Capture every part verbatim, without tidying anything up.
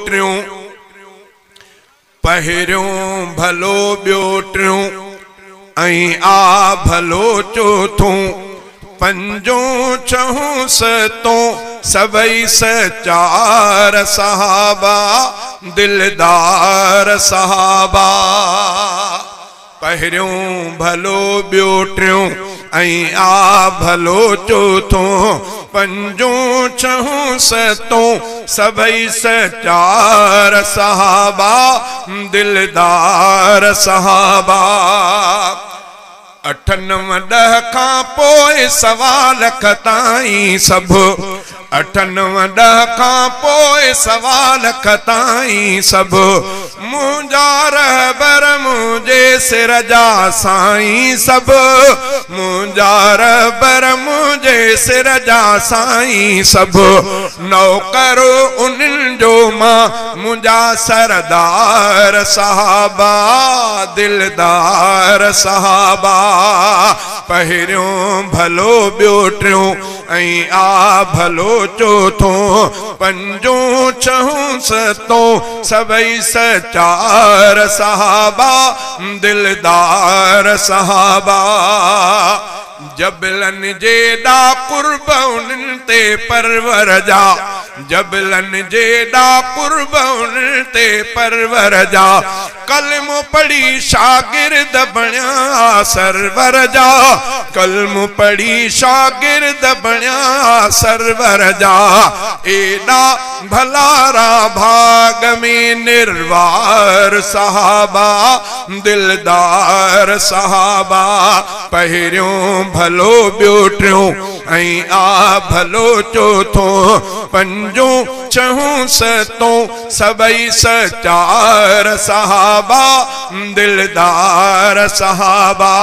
टियों पहिरियों भलो ॿियो टियों ऐं आ भलो चोथों पंजों छहों सतों सभई सचार सहाबा दिलदार सहाबा। पहिरियों भलो ॿियो टियों ऐं आ भलो चोथों पंजों छहों सतों सभई सचार सहाबा दिलदार सहाबा। अठ नव ॾह खां पोइ सवा लख ताईं सभु अठ नव ॾह खां पोइ सवा लख ताईं सभु मुंहिंजा रहबर मुंहिंजे सिर जा साईं सभु मुंहिंजा रहबर मुंहिंजे सिर जा साईं सभु नौकर उन्हनि जो मां मुंहिंजा सरदार सहाबा दिलदार सहाबा। पहिरियों भलो ॿियो टियों ऐं आ भलो चोथों पंजों छहों सतों सभई सचार सहाबा दिलदार सहाबा। जबलन जेड़ा कुर्ब उन्हनि ते परवर जा जबलन जेड़ा कुर्ब उन्हनि ते परवर जा कलमो पढ़ी शागिर्द बणिया सरवर जा कलमो पढ़ी शागिर्द बणिया सरवर जा। एड़ा भलारा भाग में निर्वार सहाबा दिलदार सहाबा। पहिरियों भलो ॿियो टियों ऐं आ भलो चोथों पंजों छहों सतों सभई सचार सहाबा दिलदार सहाबा।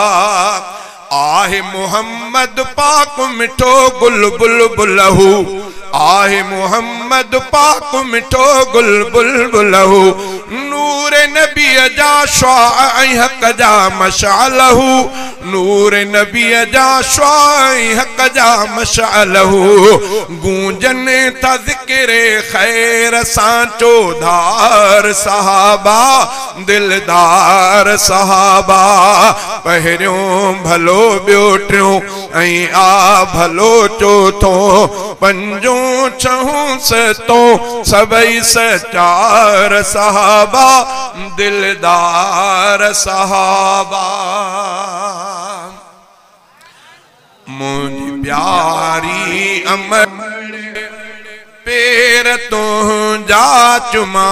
आहे मोहम्मद पाक मिठो गुल बुलबुलहू आहे मोहम्मद पाक मिठो गुल बुलबुलहू नूर नबी जा शुआ ऐं हक जा मशालहू नूर नबी जा शुआ ऐं हक जा मशालहू गूंजन था ज़िक्रे खैर सां चोधार सहाबा दिलदार सहाबा। पहिरियों भलो ॿियो टियों ऐं आ भलो चोथों पंजों छहों सतों सभई सचार सहाबा दिलदार सहाबा। मुझी प्यारी अमर पेर तुंहिंजा चुमा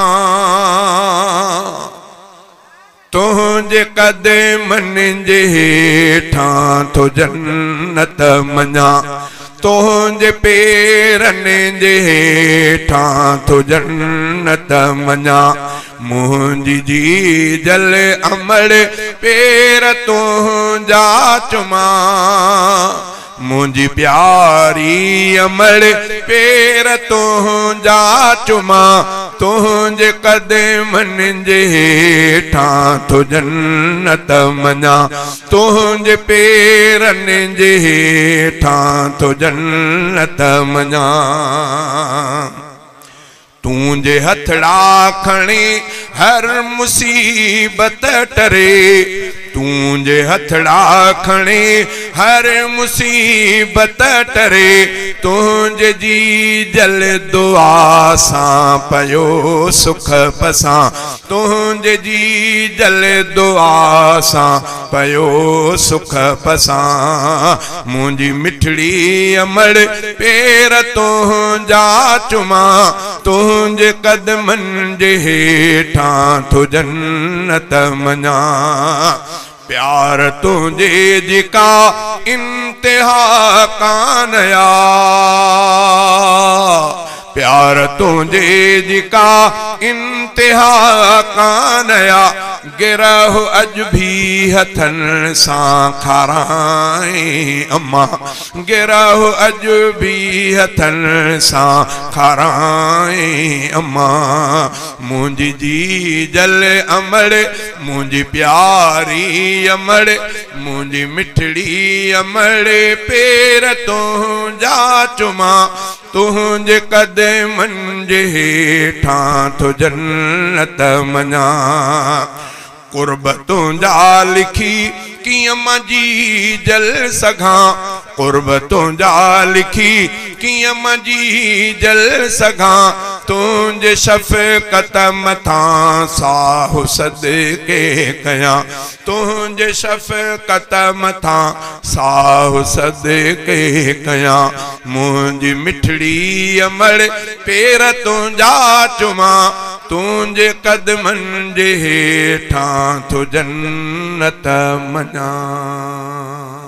तुंहिंजे कदमनि जे हेठां थो जन्नत मञा तुंहिंजे पेरनि जे हेठां थो जन्नत मञा मुंहिंजी जी जल अमर पेर तुंहिंजा चुमा मुंहिंजी प्यारी अमर पेर तुंहिंजा चुमा तुंहिंजे कदमनि जे हेठां थो जन्नत मञा तुंहिंजे पेरनि जे हेठां थो जन्नत मञा। तुंहिंजे हथड़ा खणी हर मुसीबत टरे तुंहिंजे हथड़ा खणी हर मुसीबत टरे तुंहिंजे जी जल दुआ सां पयो सुख पसां तुंहिंजे जी जल दुआ सां पयो सुख पसां मुंहिंजी मिठड़ी अमड़ पेर तुंहिंजा चुमा तुंहिंजे कदमनि जे हेठां थो जन्नत मञा प्यार तुझे जिका इंतहा कानया प्यार तुझे जिका इंतहा कानया गिरह अज भी हथन सा खाराए अम्मा गिरह अज भी हथन सा खाराए अम्मा मुंजी जी जल अमड़ मुंजी प्यारी अमड़ मुंजी मिठड़ी अमड़ पेर तो जा चुमा तुझे कदमन जे हेठा तो जन्नत मना कुर्ब तुझा लिखी किया मजी जल सघा कुर्ब तुझा लिखी किया मजी जल सघा तुझे शफ़क़त मथा साहु सदके कया तुझे शफ़क़त मथा साहु सदके कया मुंजी मिठड़ी अमड़ पेर तुझा चुमा तुझे कदमन जे हेठा तो जन्नत मना।